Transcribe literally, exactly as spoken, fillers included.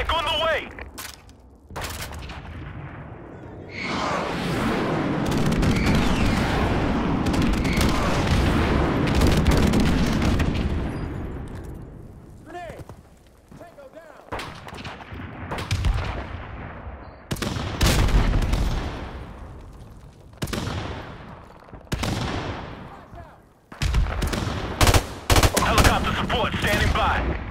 strike on the way! Grenade! Tango down! Helicopter support standing by.